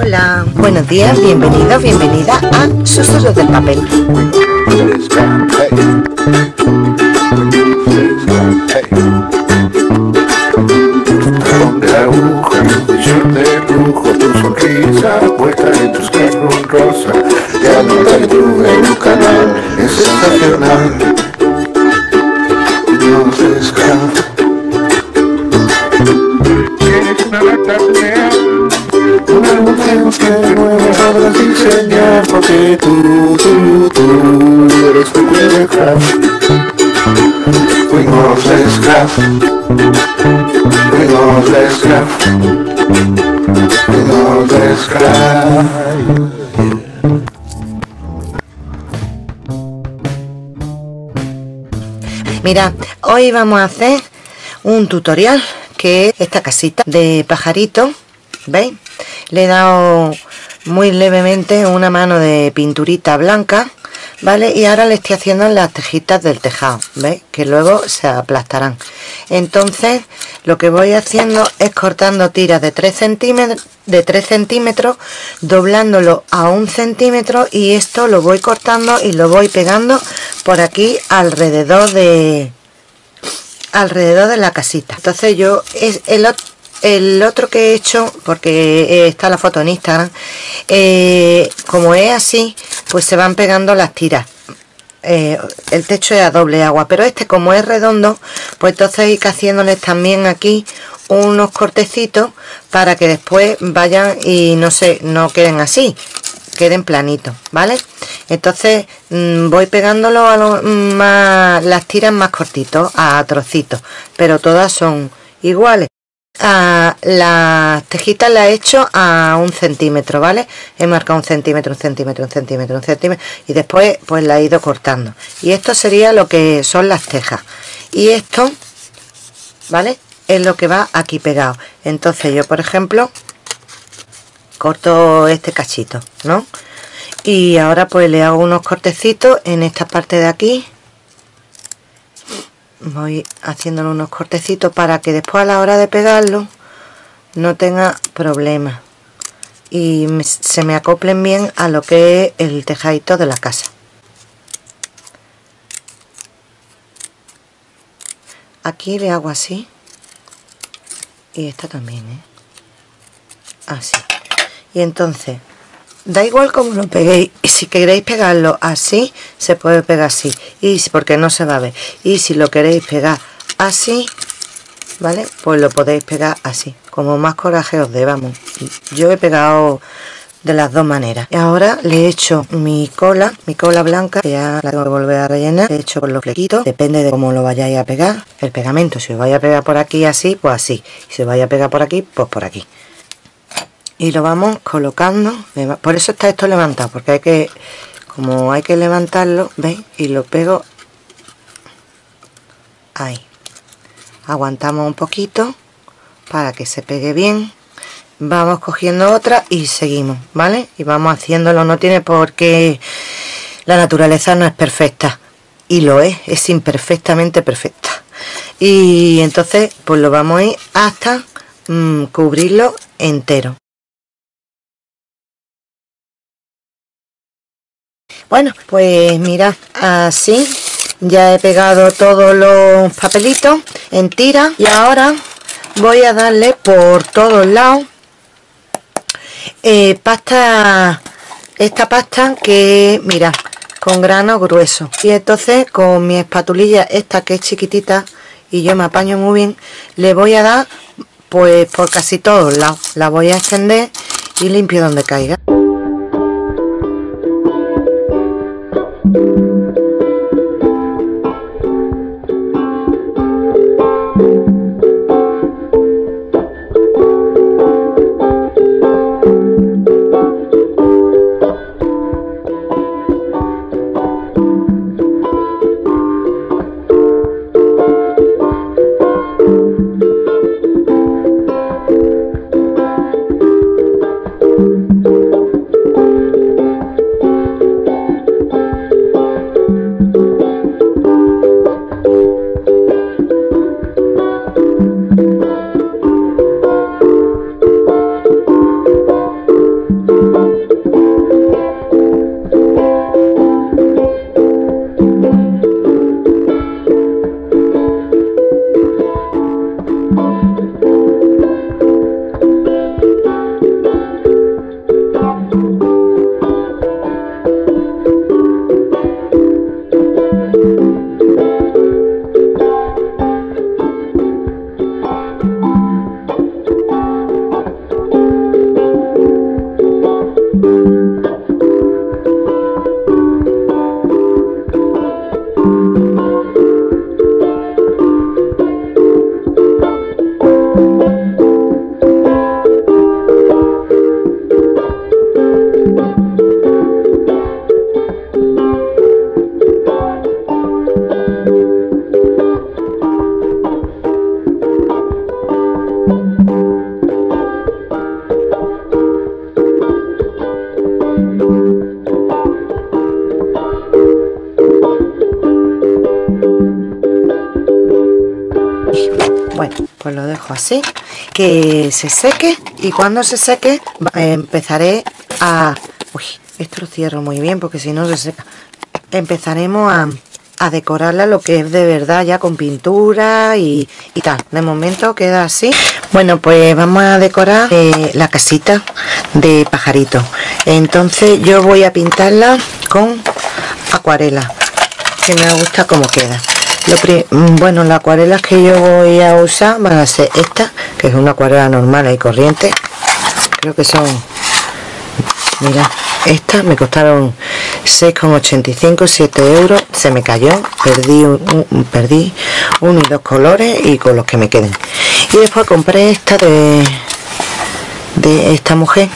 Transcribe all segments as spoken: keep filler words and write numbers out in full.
Hola, buenos días, bienvenidos, bienvenida a Susurros del Papel. Ponte aguja, un short de lujo, tu sonrisa puesta en tus carros rosa. Ya no te tú en un canal, es sensacional. No se escapa. Tienes una lata una mujer que nueva podrás diseñar, porque tú, tú, tú eres tu craft. Fuimos les craft. Fuimos les craft. Fuimos les craft. Mira, hoy vamos a hacer un tutorial que es esta casita de pajarito, ¿veis? Le he dado muy levemente una mano de pinturita blanca, ¿vale? Y ahora le estoy haciendo las tejitas del tejado, ¿veis? Que luego se aplastarán. Entonces lo que voy haciendo es cortando tiras de tres centímetros, de tres centímetros, doblándolo a un centímetro, y esto lo voy cortando y lo voy pegando por aquí alrededor de alrededor de la casita. Entonces yo es el otro El otro que he hecho, porque está la foto en Instagram, eh, como es así, pues se van pegando las tiras. Eh, el techo es a doble agua, pero este, como es redondo, pues entonces hay que haciéndoles también aquí unos cortecitos para que después vayan y no se no queden así, queden planitos, ¿vale? Entonces mmm, voy pegándolo a lo, más, las tiras más cortitos, a trocitos, pero todas son iguales. A las tejitas las he hecho a un centímetro, ¿vale? He marcado un centímetro, un centímetro, un centímetro, un centímetro, y después pues la he ido cortando. Y esto sería lo que son las tejas. Y esto, ¿vale? Es lo que va aquí pegado. Entonces yo, por ejemplo, corto este cachito, ¿no? Y ahora pues le hago unos cortecitos en esta parte de aquí. Voy haciéndole unos cortecitos para que después a la hora de pegarlo no tenga problemas y me, se me acoplen bien a lo que es el tejadito de la casa. Aquí le hago así, y esta también, ¿eh? Así. Y entonces da igual como lo peguéis, y si queréis pegarlo así, se puede pegar así, y si, porque no se va a ver. Y si lo queréis pegar así, ¿vale? Pues lo podéis pegar así, como más coraje os dé, vamos. Yo he pegado de las dos maneras. Y ahora le he hecho mi cola, mi cola blanca, que ya la tengo que volver a rellenar. He hecho con los flequitos, depende de cómo lo vayáis a pegar. El pegamento, si os vais a pegar por aquí así, pues así. Y si os vais a pegar por aquí, pues por aquí. Y lo vamos colocando, por eso está esto levantado, porque hay que, como hay que levantarlo, ¿veis? Y lo pego ahí. Aguantamos un poquito para que se pegue bien. Vamos cogiendo otra y seguimos, ¿vale? Y vamos haciéndolo, no tiene por qué, la naturaleza no es perfecta, y lo es, es imperfectamente perfecta. Y entonces pues lo vamos a ir hasta mmm, cubrirlo entero. Bueno, pues mirad, así ya he pegado todos los papelitos en tira, y ahora voy a darle por todos lados eh, pasta, esta pasta que, mira, con grano grueso. Y entonces con mi espatulilla esta, que es chiquitita y yo me apaño muy bien, le voy a dar pues por casi todos lados. La voy a extender y limpio donde caiga. pues lo dejo así, que se seque, y cuando se seque eh, empezaré a... Uy, esto lo cierro muy bien porque si no se seca. Empezaremos a, a decorarla lo que es de verdad, ya con pintura y, y tal. De momento queda así. Bueno, pues vamos a decorar eh, la casita de pajarito. Entonces yo voy a pintarla con acuarela, que me gusta como queda. Lo bueno, las acuarelas que yo voy a usar van a ser esta, que es una acuarela normal y corriente. Creo que son, mira, estas me costaron seis con ochenta y cinco, siete euros. Se me cayó, perdí, un, un, perdí uno y dos colores y con los que me queden. Y después compré esta de, de esta mujer,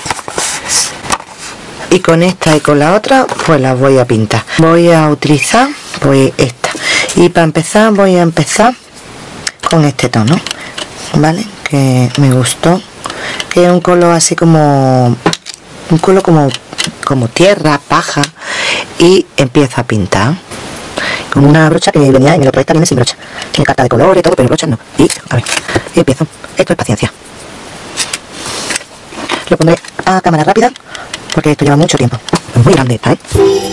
y con esta y con la otra pues las voy a pintar. Voy a utilizar pues esta, y para empezar voy a empezar con este tono, vale, que me gustó, que es un color así como un color como como tierra, paja, y empiezo a pintar con una brocha que venía en el otro. Esta viene sin brocha, tiene carta de colores y todo, pero brocha no. Y a ver, y empiezo. Esto es paciencia. Lo pondré a cámara rápida porque esto lleva mucho tiempo. Es muy grande, ¿sabes?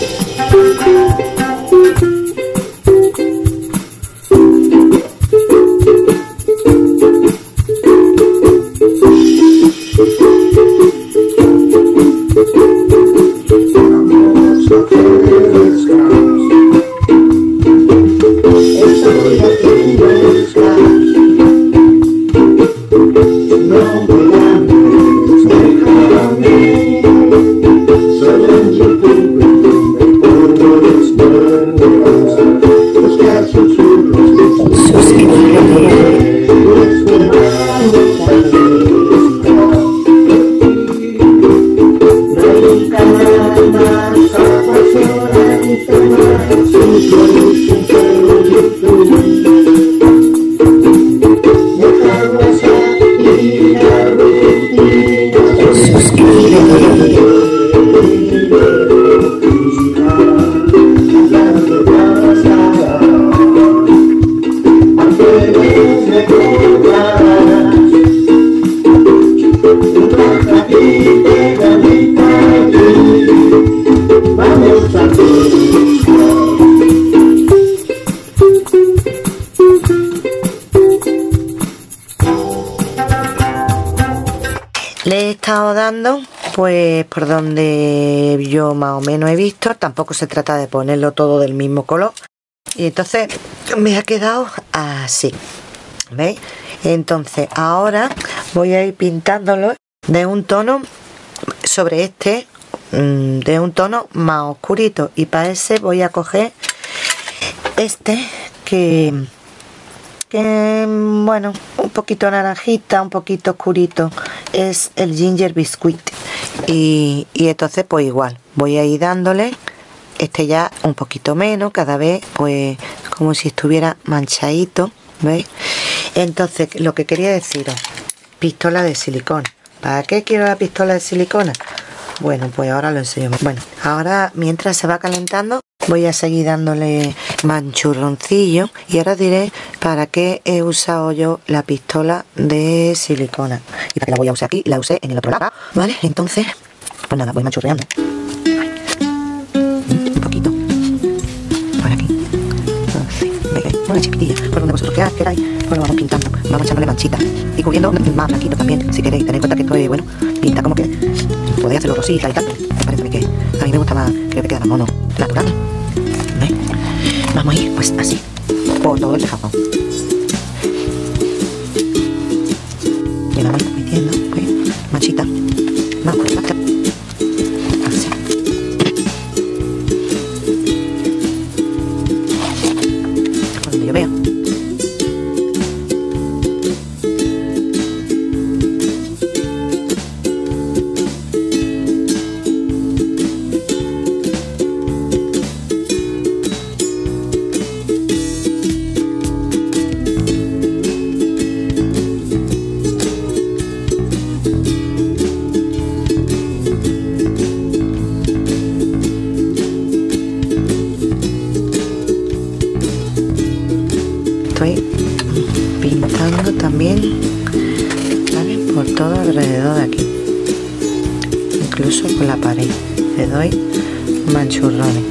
Le he estado dando pues por donde yo más o menos he visto. Tampoco se trata de ponerlo todo del mismo color, y entonces me ha quedado así, ¿veis? Entonces ahora voy a ir pintándolo de un tono sobre este, de un tono más oscurito, y para ese voy a coger este que que bueno, un poquito naranjita, un poquito oscurito, es el Ginger Biscuit. Y, y entonces pues igual voy a ir dándole este ya un poquito menos, cada vez pues como si estuviera manchadito, ¿veis? Entonces lo que quería deciros, pistola de silicona. ¿Para qué quiero la pistola de silicona? Bueno, pues ahora lo enseño. Bueno, ahora mientras se va calentando voy a seguir dándole manchurroncillo, y ahora diré para qué he usado yo la pistola de silicona y para qué la voy a usar aquí. La usé en el otro lado, ¿vale? Entonces, pues nada, voy manchurreando un poquito por aquí, así, ¿veis? Una chiquitilla, por donde vosotros queráis, pues lo vamos pintando, vamos echándole manchitas y cubriendo más blanquito también, si queréis. Tened en cuenta que esto es, bueno, pinta como que podéis hacerlo rosita y tal. Me parece que a mí me gusta más, creo que queda más mono natural, ¿veis? Vamos a ir pues así por todo el tejado, y la vamos metiendo, ¿veis? Manchita, vamos con el así. Por donde yo vea. todo alrededor de aquí, incluso con la pared le doy manchurrones.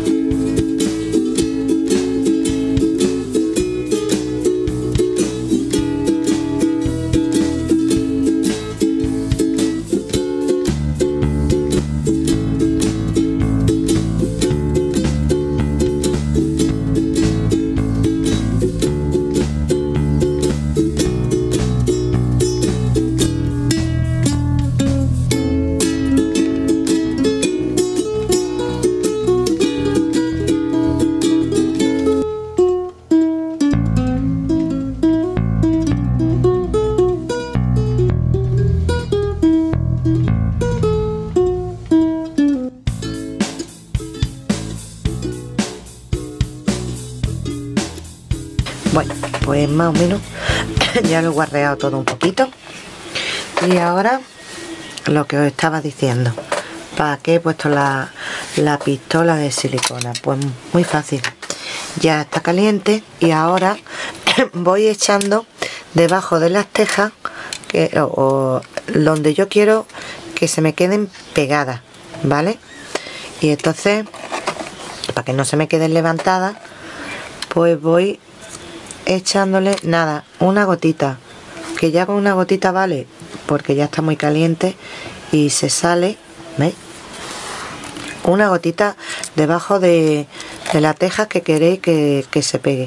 Bueno, pues más o menos ya lo he guarreado todo un poquito. Y ahora lo que os estaba diciendo, ¿para qué he puesto la, la pistola de silicona? Pues muy fácil, ya está caliente y ahora voy echando debajo de las tejas que, o, o donde yo quiero que se me queden pegadas, ¿vale? Y entonces, para que no se me queden levantadas, pues voy echándole nada, una gotita, que ya con una gotita vale, porque ya está muy caliente y se sale, ¿veis? Una gotita debajo de, de la teja que queréis que, que se pegue.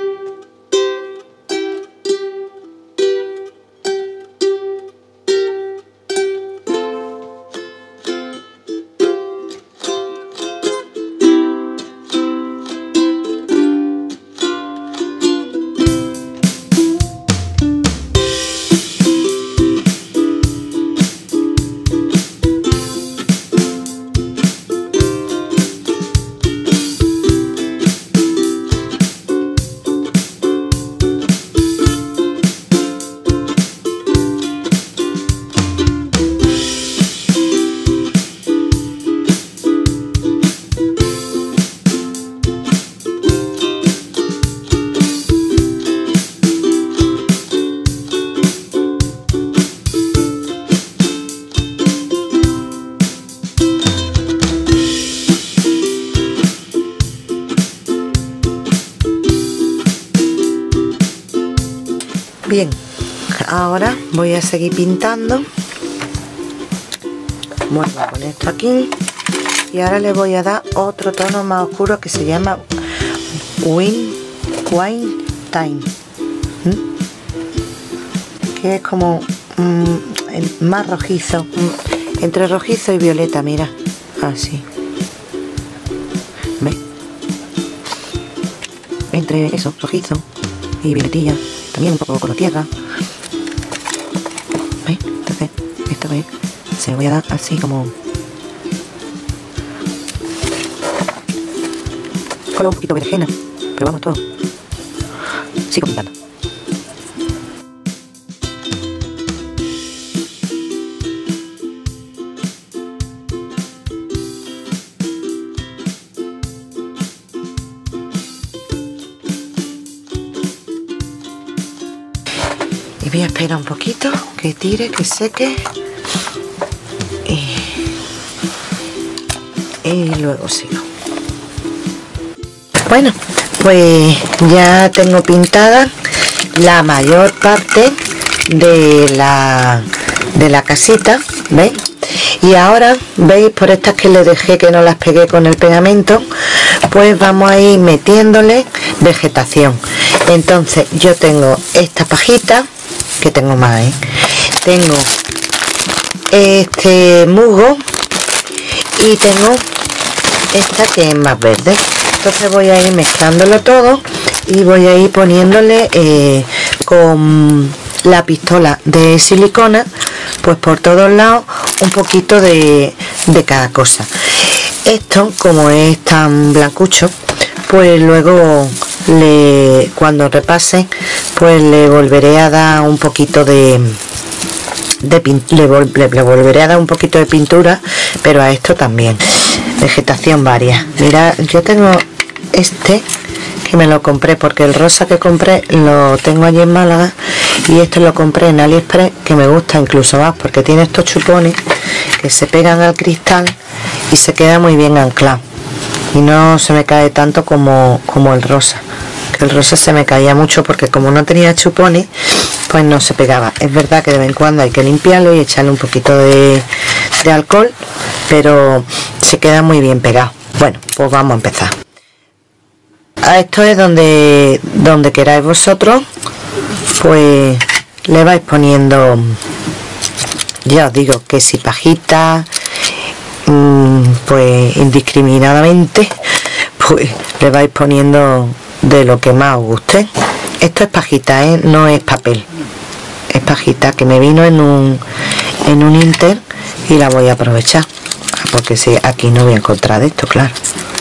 Bien, ahora voy a seguir pintando. Vuelvo a poner esto aquí y ahora le voy a dar otro tono más oscuro que se llama Wine, Wine Time, ¿Mm? que es como mm, más rojizo, mm, entre rojizo y violeta, mira, así, ¿ves? Entre eso, rojizo y violetilla, también un poco color tierra, ¿veis? Entonces esto, ¿veis? Se lo voy a dar así como color un poquito berenjena, pero vamos todo, sigo pintando. Y voy a esperar un poquito que tire, que seque y, y luego sigo. Bueno, pues ya tengo pintada la mayor parte de la de la casita, ¿veis? Y ahora, ¿veis? Por estas que le dejé que no las pegué con el pegamento, pues vamos a ir metiéndole vegetación. Entonces yo tengo esta pajita, que tengo más, ¿eh? Tengo este musgo y tengo esta que es más verde. Entonces voy a ir mezclándolo todo y voy a ir poniéndole eh, con la pistola de silicona, pues por todos lados un poquito de, de cada cosa. Esto, como es tan blancucho, pues luego le, cuando repase, pues le volveré a dar un poquito de, de le, vol, le, le volveré a dar un poquito de pintura, pero a esto también vegetación varia. Mira, yo tengo este que me lo compré porque el rosa que compré lo tengo allí en Málaga y esto lo compré en AliExpress, que me gusta incluso más porque tiene estos chupones que se pegan al cristal y se queda muy bien anclado y no se me cae tanto como, como el rosa, que el rosa se me caía mucho porque como no tenía chupones pues no se pegaba. Es verdad que de vez en cuando hay que limpiarlo y echarle un poquito de, de alcohol, pero se queda muy bien pegado. Bueno, pues vamos a empezar. Esto es donde, donde queráis vosotros, pues le vais poniendo, ya os digo, que si pajita, mmm, pues indiscriminadamente, pues le vais poniendo de lo que más os guste. Esto es pajita, ¿eh? No es papel, es pajita que me vino en un en un Inter y la voy a aprovechar porque si aquí no voy a encontrar de esto, claro.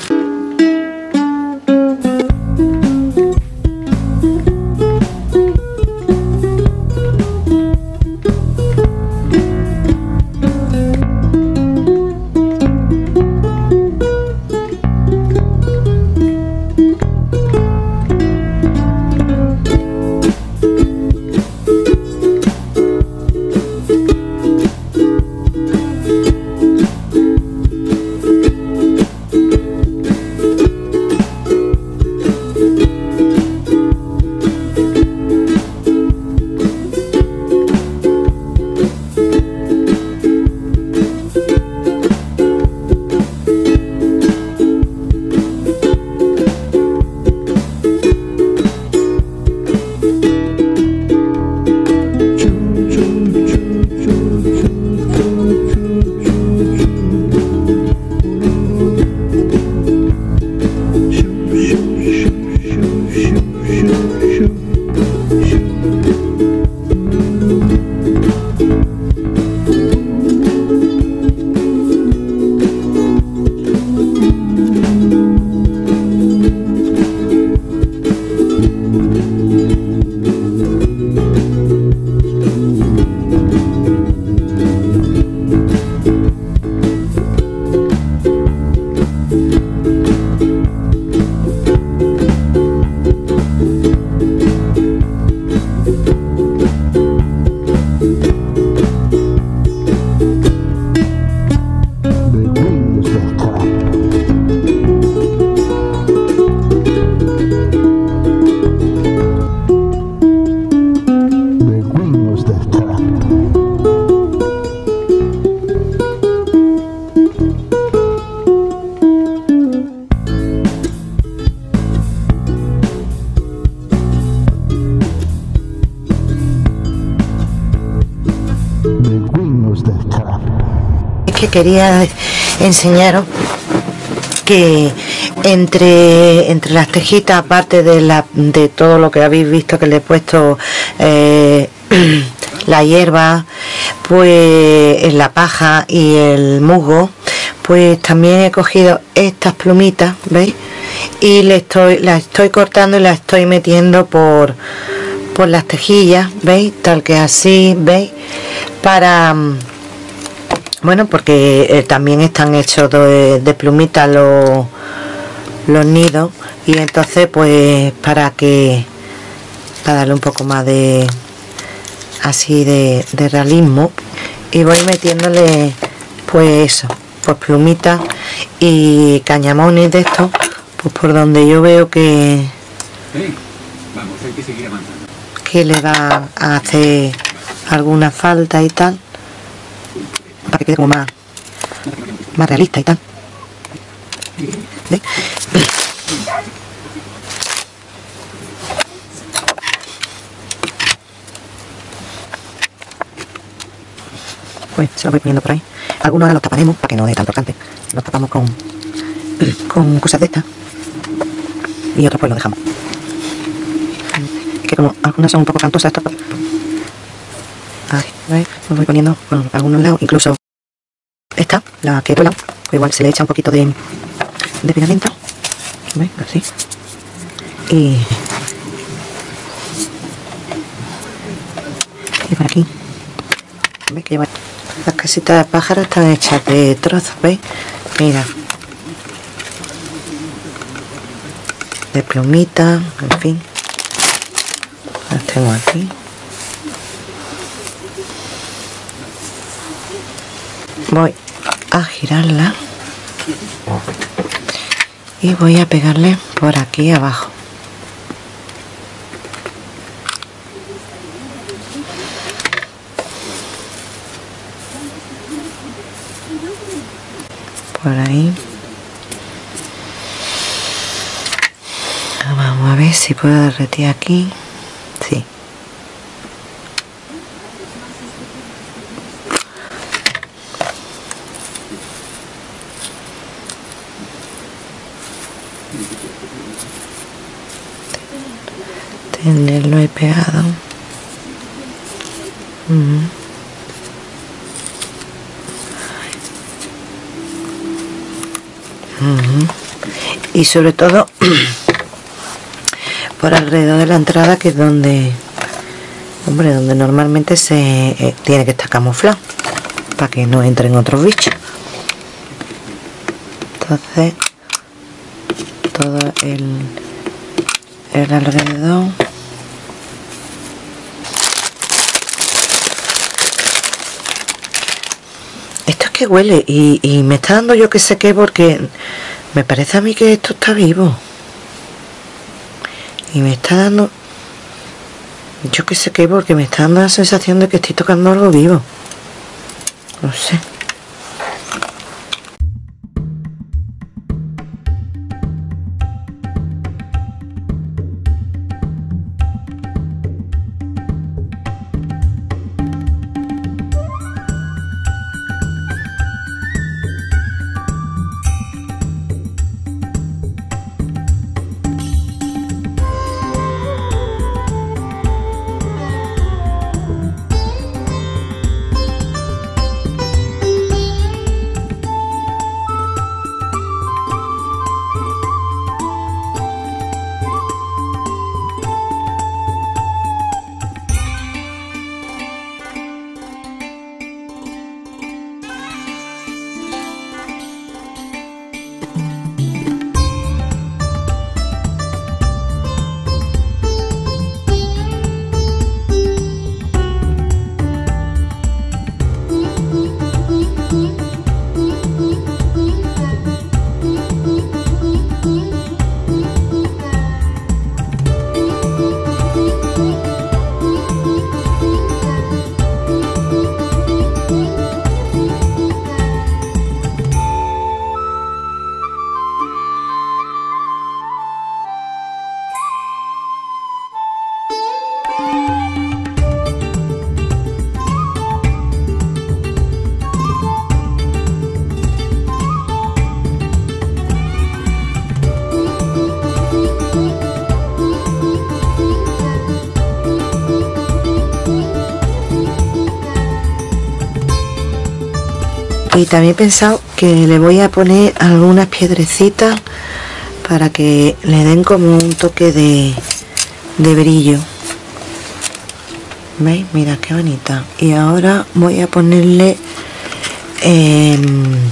Que quería enseñaros que entre entre las tejitas, aparte de la de todo lo que habéis visto que le he puesto eh, la hierba, pues la paja y el musgo, pues también he cogido estas plumitas, ¿veis? Y le estoy las estoy cortando y las estoy metiendo por por las tejillas, ¿veis? Tal que así, ¿veis? Para bueno, porque eh, también están hechos de, de plumitas los, los nidos, y entonces pues para que para darle un poco más de así de, de realismo, y voy metiéndole pues eso, pues plumitas y cañamones de estos, pues por donde yo veo que hey, vamos, hay que seguir avanzando, que le va a hacer alguna falta y tal, para que quede como más, más realista y tal. ¿Ves? Pues se lo voy poniendo por ahí. Algunos ahora los taparemos para que no dé tanto cante. Los tapamos con, con cosas de estas. Y otros pues los dejamos. Es que como algunas son un poco cantosas estas. Ahí, ¿veis? Los voy poniendo por algunos lados. Incluso esta, la que he pelado, pues igual se le echa un poquito de, de pegamento. ¿Veis? Así. Y, y por aquí. ¿Veis? Que lleva las casitas de pájaros están hechas de trozos, ¿veis? Mira. De plumitas, en fin. Las tengo aquí. voy a girarla y voy a pegarle por aquí abajo. Por ahí. Vamos a ver si puedo derretir aquí. Sí. Tenerlo ahí pegado. Uh-huh. Uh-huh. Y sobre todo por alrededor de la entrada, que es donde, hombre, donde normalmente se eh, tiene que estar camuflado para que no entren otros bichos. Entonces todo el, el alrededor. Esto es que huele y, y me está dando yo que sé qué, porque me parece a mí que esto está vivo. Y me está dando, yo que sé qué, porque me está dando la sensación de que estoy tocando algo vivo. No sé. Y también he pensado que le voy a poner algunas piedrecitas para que le den como un toque de, de brillo. ¿Veis? Mira qué bonita. Y ahora voy a ponerle eh,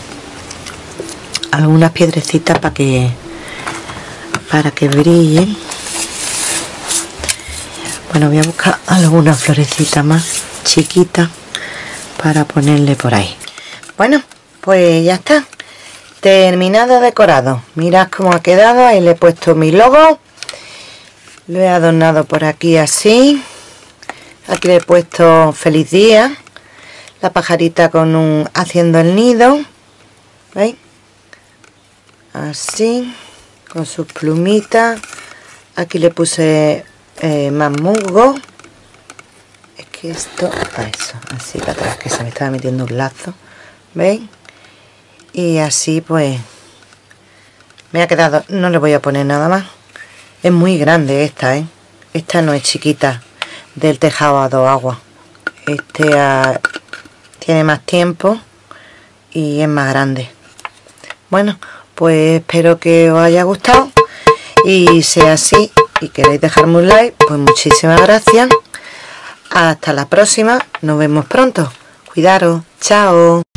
algunas piedrecitas para que para que brillen. Bueno, voy a buscar algunas florecitas más chiquitas para ponerle por ahí. Bueno, pues ya está. Terminado decorado. Mirad cómo ha quedado. Ahí le he puesto mi logo. Lo he adornado por aquí así. Aquí le he puesto feliz día. La pajarita con un haciendo el nido. ¿Veis? Así. Con sus plumitas. Aquí le puse eh, más musgo. Es que esto... A eso. Así para atrás, que se me estaba metiendo un lazo. ¿Veis? Y así pues me ha quedado. No le voy a poner nada más. Es muy grande esta, ¿eh? Esta no es chiquita, del tejado a dos aguas. Este uh, tiene más tiempo y es más grande. Bueno, pues espero que os haya gustado. Y sea así y queréis dejarme un like, pues muchísimas gracias. Hasta la próxima. Nos vemos pronto. Cuidaros. Chao.